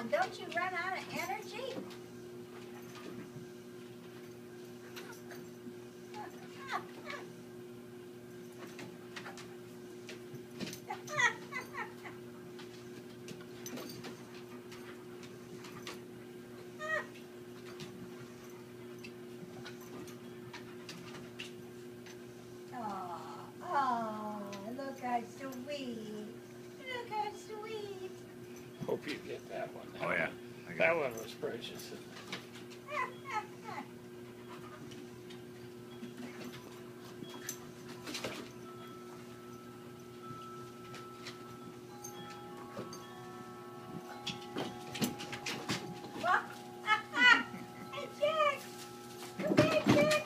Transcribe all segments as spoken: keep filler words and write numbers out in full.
don't you run out of energy? Oh, look how sweet. Look how sweet. Hope you get that one. Oh yeah. That one was precious. Hey, Jack. Come back, Jack.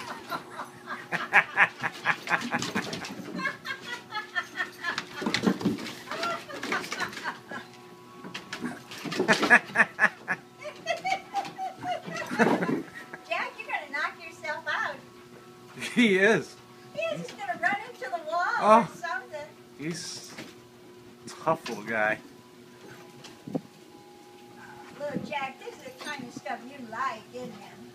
Jack, you're going to knock yourself out. He is. He is. He's going to run into the wall Oh. or something. He's a tough little guy. Look, Jack, this is the kind of stuff you like, isn't it?